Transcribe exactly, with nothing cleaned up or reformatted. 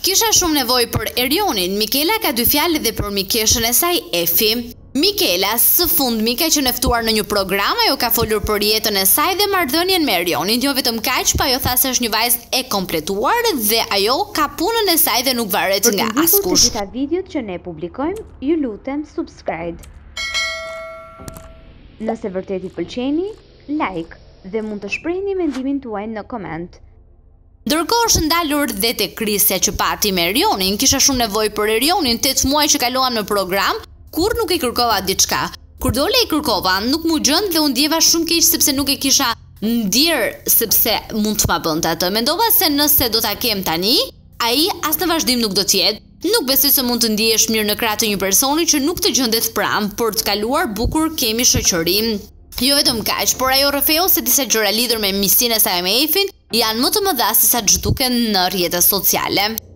Kisha shumë nevojë për Erionin. Mikela ka dy fjalë dhe për mikeshën e saj Efin. Mikela së fundmi ka qenë e ftuar në një program, ajo ka folur për jetën e saj dhe marrëdhënien me Erionin. Jo vetëm kaq, pa ajo tha se është një vajzë e kompletuar dhe ajo ka punën e saj dhe nuk varet nga askush. Për të gjitha videot që ne publikojmë, ju lutem subscribe. Nëse vërtet i pëlqeni, like dhe mund të shprehni mendimin tuaj në koment. Ndërkohë është ndalur dhe te krisja që pati me Erionin. Kisha shumë nevojë për Erionin, tetë muaj që kaluan në program, kur nuk i kërkova diçka. Kur dole i kërkova, nuk mu gjend dhe unë ndjeva shumë keq sepse nuk e kisha ndjer sepse mund të ma bënte atë. Mendova se nëse do ta kem tani, ai as në vazhdim nuk do të jetë. Nuk besoj se mund të ndihesh mirë në krah të një personi që nuk të gjendet pranë, por të kaluar bukur kemi shoqërim. Jo vetëm kaq, por ajo rrëfeu se disa gjëra lidhur me miqsinë e saj me Efin janë më të mëdha se sa ç'duken në rrjetet sociale.